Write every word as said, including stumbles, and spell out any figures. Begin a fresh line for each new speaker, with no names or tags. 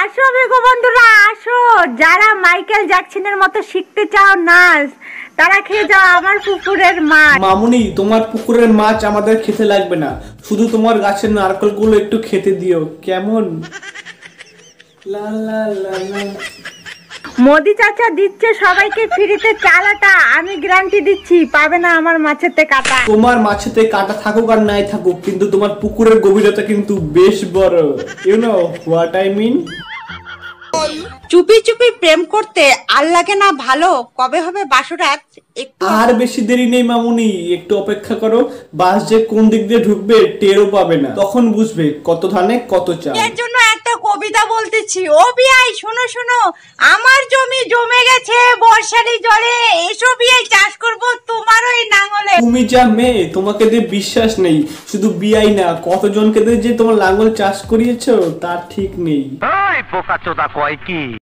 আসো বেগো বন্ধুরা আসো, যারা মাইকেল জ্যাকসনের মতো শিখতে চাও নাচ তারা খেয়ে যাও আমার পুকুরের মাছ।
মামুনি, তোমার পুকুরের মাছ আমাদের খেতে লাগবে না, শুধু তোমার গাছের নারকেলগুলো একটু খেতে দিও, কেমন? লা লা লা লা।
মোদি চাচা দিচ্ছে সবাইকে ফ্রিতে চালাটা, আমি গ্যারান্টি দিচ্ছি পাবে না আমার মাছেতে কাটা।
তোমার মাছেতে কাটা থাকুক আর নাই থাকুক, কিন্তু তোমার পুকুরের গভীরতা কিন্তু বেশ বড়। You know what I mean?
চুপি চুপি প্রেম করতে আর লাগে না ভালো, কবে হবে বাসরাত? একটু
আর বেশি দেরি নেই মামুনি, একটু অপেক্ষা করো। বাস যে কোন দিক দিয়ে ঢুকবে টেরও পাবে না, তখন বুঝবে কত ধানে কত চাল।
এর জন্য একটা কবিতা বলতেছি। ও বিয়াই শোনো শোনো, আমার জমি জমে গেছে বর্ষারি জলে, এসো বিয়াই চাষ করব তোমার ওই নাঙ্গলে।
তুমি যা মেয়ে, তোমাকে দিয়ে বিশ্বাস নেই। শুধু বিয়াই না, কতজনকে দিয়ে যে তোমার লাঙ্গল চাষ করিয়েছো তার ঠিক নেই।
পোকা চোদা কয় কি?